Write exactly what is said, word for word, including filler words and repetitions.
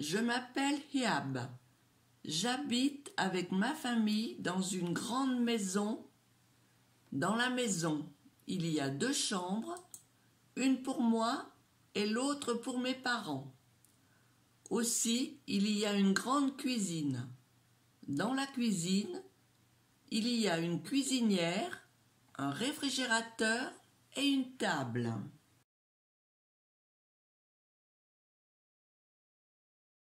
Je m'appelle Hiab. J'habite avec ma famille dans une grande maison. Dans la maison, il y a deux chambres, une pour moi et l'autre pour mes parents. Aussi, il y a une grande cuisine. Dans la cuisine, il y a une cuisinière, un réfrigérateur et une table.